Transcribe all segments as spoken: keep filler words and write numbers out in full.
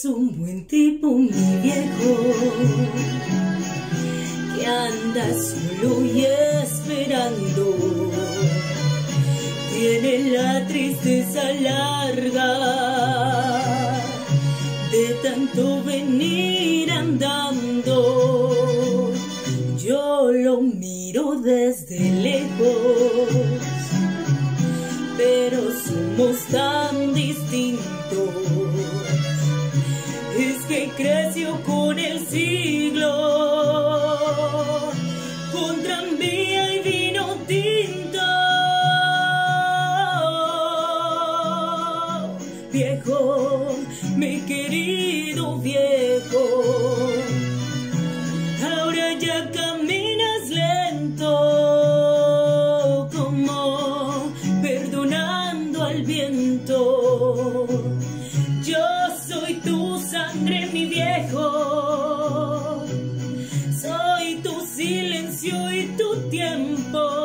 Es un buen tipo, mi viejo, que anda solo y esperando. Tiene la tristeza larga de tanto venir andando. Yo lo miro desde lejos, pero somos tan distintos. Es que creció con el siglo, con tranvía y vino tinto. Viejo, mi querido viejo, ahora ya caminas lento, como perdonando al viento. Yo soy tu sangre, mi viejo, soy tu silencio y tu tiempo.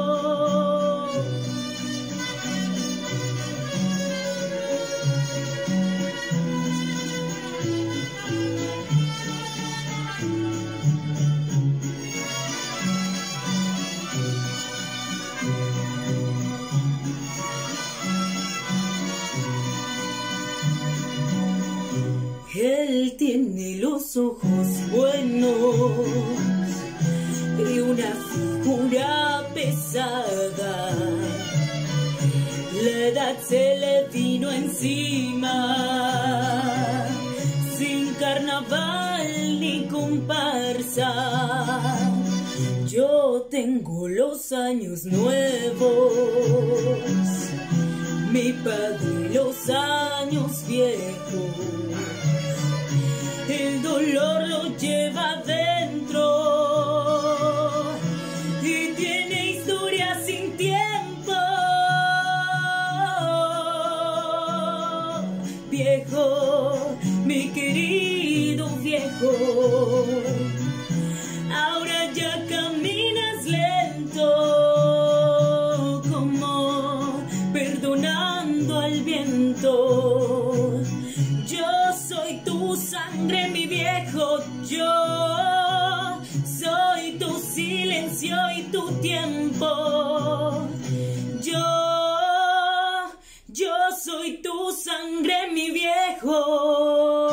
Él tiene los ojos buenos y una figura pesada. La edad se le vino encima, sin carnaval ni comparsa. Yo tengo los años nuevos, mi padre los años viejos. El dolor lo lleva dentro y tiene historia sin tiempo. Viejo, mi querido viejo, ahora ya caminas lento, como perdonando al viento. Yo soy tu sangre, mi viejo, yo soy tu silencio y tu tiempo. Yo, yo soy tu sangre, mi viejo.